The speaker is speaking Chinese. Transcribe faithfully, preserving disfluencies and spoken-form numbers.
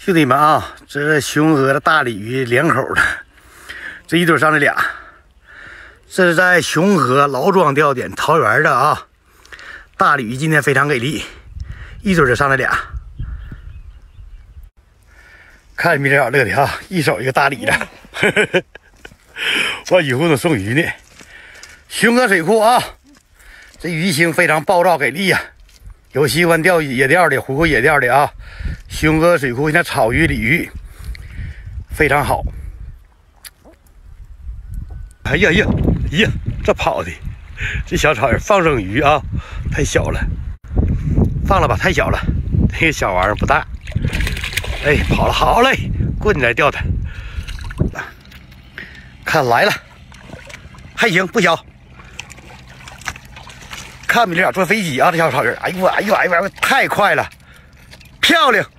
兄弟们啊，这熊河的大鲤鱼两口的，这一对上来俩，这是在熊河老庄钓点桃园的啊。大鲤鱼今天非常给力，一对就上来俩，看米俩乐的啊，一手一个大鲤的，我以后能送鱼呢。熊河水库啊，这鱼情非常暴躁给力呀、啊。有喜欢钓野钓的、湖口野钓的啊，熊河水库现在草鱼、鲤鱼非常好。哎呀呀呀，这跑的，这小草人放生鱼啊，太小了，放了吧，太小了，这个小玩意儿不大。哎，跑了，好嘞，棍子来钓它，看来了，还行，不小。看米俩坐飞机啊，这小草人，哎呦哎呦哎呦，太快了，漂亮！